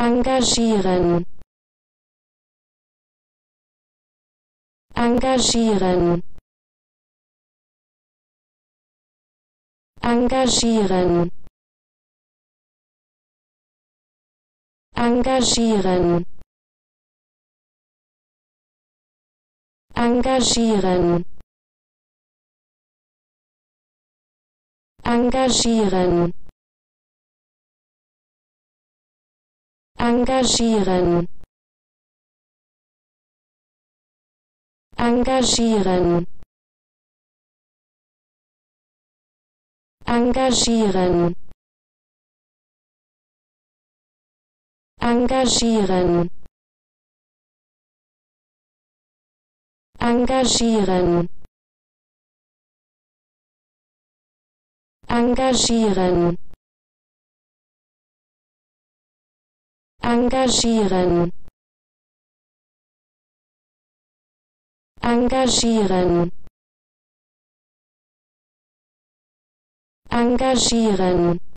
engagieren, engagieren, engagieren, engagieren, engagieren, engagieren, engagieren, engagieren, engagieren, engagieren, engagieren, engagieren, engagieren, engagieren, engagieren,